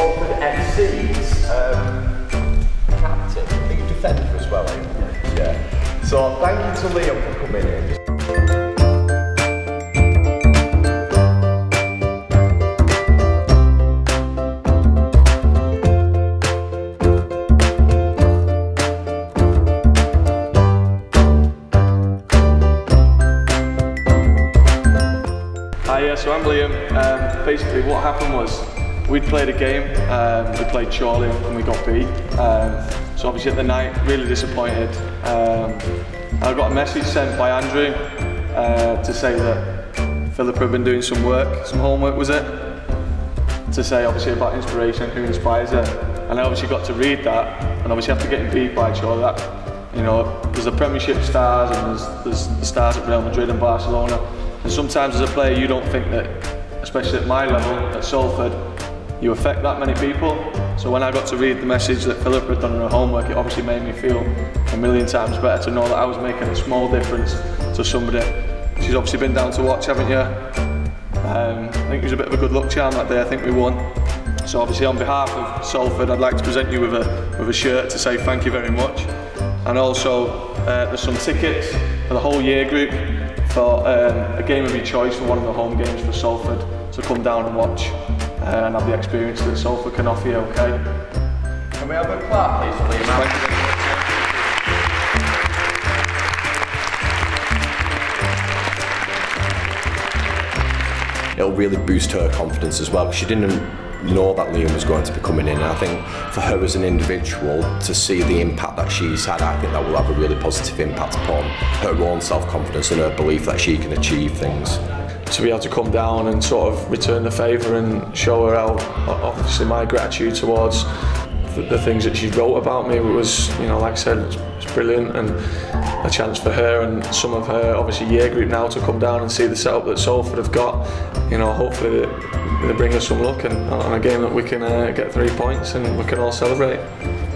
Salford FC's captain. I think defender as well, ain't you? Yeah. So thank you to Liam for coming in. So I'm Liam. Basically what happened was we'd played a game, we played Chorley and we got beat. So obviously at the night, really disappointed. I got a message sent by Andrew to say that Phillipa had been doing some work, some homework was it? To say obviously about inspiration, who inspires her. And I obviously got to read that, and obviously after getting beat by Chorley, that, you know, there's the Premiership stars and there's the stars at Real Madrid and Barcelona. And sometimes as a player you don't think that, especially at my level, at Salford, you affect that many people. So when I got to read the message that Phillipa had done in her homework, it obviously made me feel a million times better to know that I was making a small difference to somebody. She's obviously been down to watch, haven't you? I think it was a bit of a good luck charm that day, I think we won. So obviously on behalf of Salford, I'd like to present you with a shirt to say thank you very much. And also there's some tickets for the whole year group for a game of your choice for one of the home games for Salford to come down and watch and have the experience that Salford can offer you, okay? Can we have a clap please for Liam? It'll really boost her confidence as well, because she didn't know that Liam was going to be coming in, and I think for her as an individual to see the impact that she's had, I think that will have a really positive impact upon her own self-confidence and her belief that she can achieve things. To be able to come down and sort of return the favour and show her how, obviously my gratitude towards the things that she wrote about me was, you know, like I said, it's brilliant, and a chance for her and some of her obviously year group now to come down and see the setup that Salford have got. You know, hopefully they bring us some luck and on a game that we can get 3 points and we can all celebrate.